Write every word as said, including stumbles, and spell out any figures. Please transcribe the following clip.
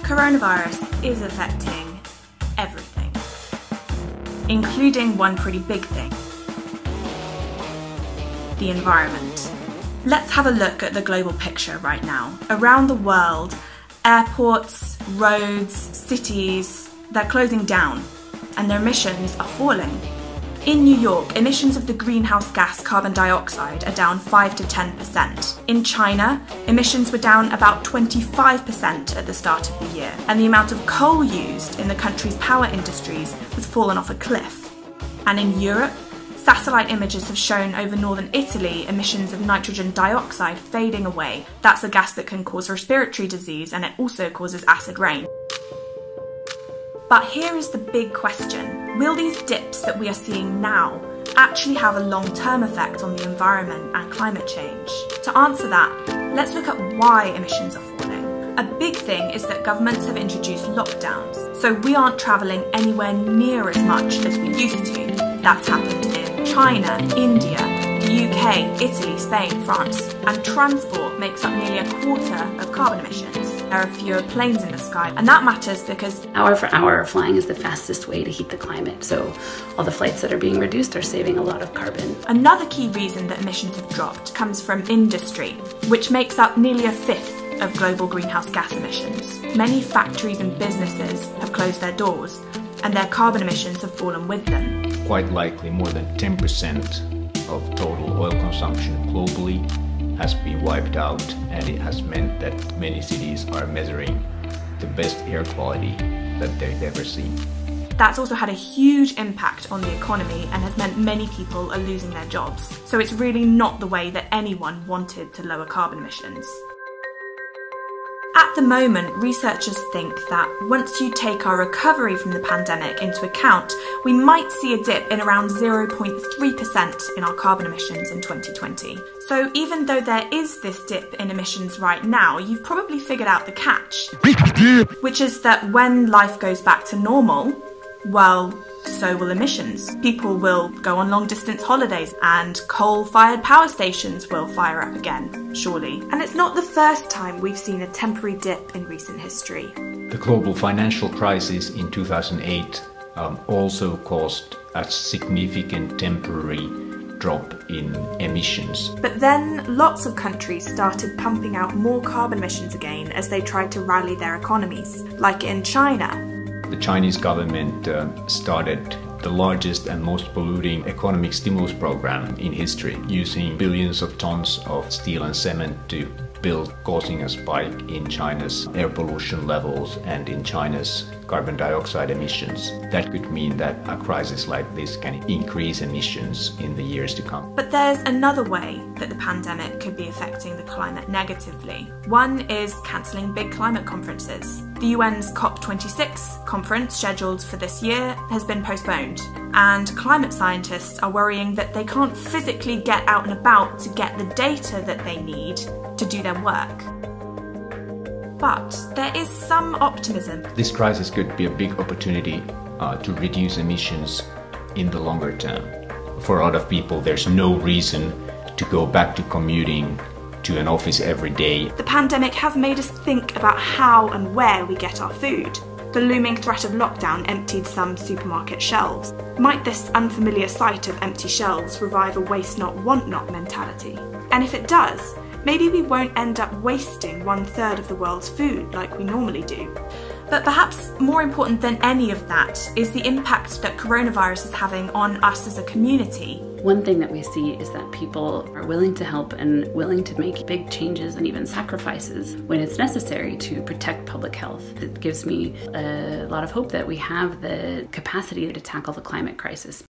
Coronavirus is affecting everything, including one pretty big thing: the environment. Let's have a look at the global picture right now. Around the world, airports, roads, cities, they're closing down and their emissions are falling. In New York, emissions of the greenhouse gas carbon dioxide are down five to ten percent. In China, emissions were down about twenty-five percent at the start of the year, and the amount of coal used in the country's power industries has fallen off a cliff. And in Europe, satellite images have shown over northern Italy emissions of nitrogen dioxide fading away. That's a gas that can cause respiratory disease, and it also causes acid rain. But here is the big question: will these dips that we are seeing now actually have a long-term effect on the environment and climate change? To answer that, let's look at why emissions are falling. A big thing is that governments have introduced lockdowns, so we aren't travelling anywhere near as much as we used to. That's happened in China, India, the U K, Italy, Spain, France, and transport makes up nearly a quarter of carbon emissions. There are fewer planes in the sky, and that matters because hour for hour flying is the fastest way to heat the climate, so all the flights that are being reduced are saving a lot of carbon. Another key reason that emissions have dropped comes from industry, which makes up nearly a fifth of global greenhouse gas emissions. Many factories and businesses have closed their doors, and their carbon emissions have fallen with them. Quite likely more than ten percent of total oil consumption globally has been wiped out, and it has meant that many cities are measuring the best air quality that they've ever seen. That's also had a huge impact on the economy and has meant many people are losing their jobs. So it's really not the way that anyone wanted to lower carbon emissions. At the moment, researchers think that once you take our recovery from the pandemic into account, we might see a dip in around zero point three percent in our carbon emissions in twenty twenty. So even though there is this dip in emissions right now, you've probably figured out the catch, which is that when life goes back to normal, well, so will emissions. People will go on long-distance holidays and coal-fired power stations will fire up again, surely. And it's not the first time we've seen a temporary dip in recent history. The global financial crisis in two thousand eight um, also caused a significant temporary drop in emissions. But then lots of countries started pumping out more carbon emissions again as they tried to rally their economies, like in China. The Chinese government uh, started the largest and most polluting economic stimulus program in history, using billions of tons of steel and cement to build, causing a spike in China's air pollution levels and in China's carbon dioxide emissions. That could mean that a crisis like this can increase emissions in the years to come. But there's another way that the pandemic could be affecting the climate negatively. One is cancelling big climate conferences. The U N's COP twenty-six conference, scheduled for this year, has been postponed, and climate scientists are worrying that they can't physically get out and about to get the data that they need to do their work. But there is some optimism. This crisis could be a big opportunity uh, to reduce emissions in the longer term. For a lot of people, there's no reason to go back to commuting to an office every day. The pandemic has made us think about how and where we get our food. The looming threat of lockdown emptied some supermarket shelves. Might this unfamiliar sight of empty shelves revive a waste not, want not mentality? And if it does, maybe we won't end up wasting one third of the world's food like we normally do. But perhaps more important than any of that is the impact that coronavirus is having on us as a community. One thing that we see is that people are willing to help and willing to make big changes and even sacrifices when it's necessary to protect public health. It gives me a lot of hope that we have the capacity to tackle the climate crisis.